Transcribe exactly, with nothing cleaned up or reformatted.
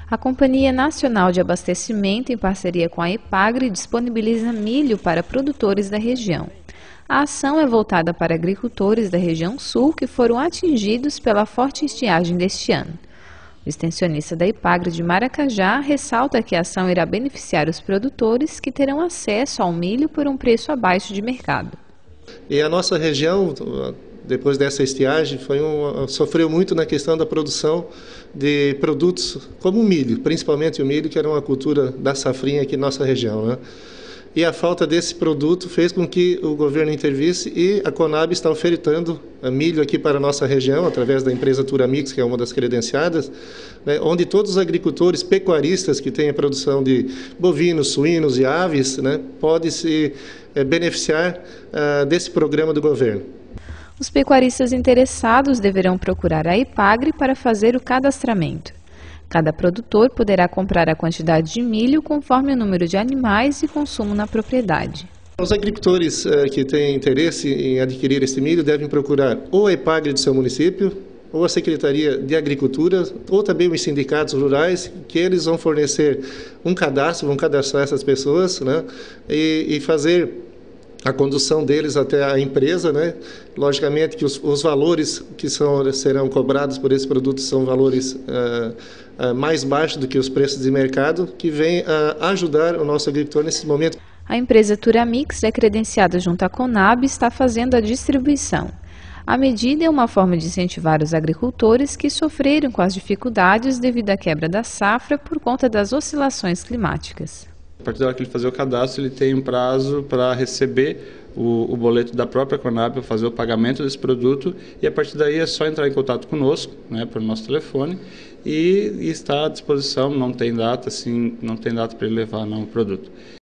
A Companhia Nacional de Abastecimento, em parceria com a Epagre, disponibiliza milho para produtores da região. A ação é voltada para agricultores da região sul que foram atingidos pela forte estiagem deste ano. O extensionista da Epagre de Maracajá ressalta que a ação irá beneficiar os produtores que terão acesso ao milho por um preço abaixo de mercado. E a nossa região, depois dessa estiagem, foi um, sofreu muito na questão da produção de produtos como o milho, principalmente o milho, que era uma cultura da safrinha aqui na nossa região, né? E a falta desse produto fez com que o governo intervisse e a Conab está ofertando milho aqui para a nossa região, através da empresa Turamix, que é uma das credenciadas, né, onde todos os agricultores pecuaristas que têm a produção de bovinos, suínos e aves, né, podem se é, beneficiar uh, desse programa do governo. Os pecuaristas interessados deverão procurar a Epagre para fazer o cadastramento. Cada produtor poderá comprar a quantidade de milho conforme o número de animais e consumo na propriedade. Os agricultores eh, que têm interesse em adquirir esse milho devem procurar ou a Epagre do seu município, ou a Secretaria de Agricultura, ou também os sindicatos rurais, que eles vão fornecer um cadastro, vão cadastrar essas pessoas, né, e, e fazer a condução deles até a empresa, né? Logicamente que os, os valores que são, serão cobrados por esse produto são valores uh, uh, mais baixos do que os preços de mercado, que vem a uh, ajudar o nosso agricultor nesse momento. A empresa Turamix é credenciada junto à Conab e está fazendo a distribuição. A medida é uma forma de incentivar os agricultores que sofreram com as dificuldades devido à quebra da safra por conta das oscilações climáticas. A partir da hora que ele fazer o cadastro, ele tem um prazo para receber o, o boleto da própria Conab para fazer o pagamento desse produto, e a partir daí é só entrar em contato conosco, né, pelo nosso telefone, e, e está à disposição. Não tem data, assim, não tem data para ele levar não, o produto.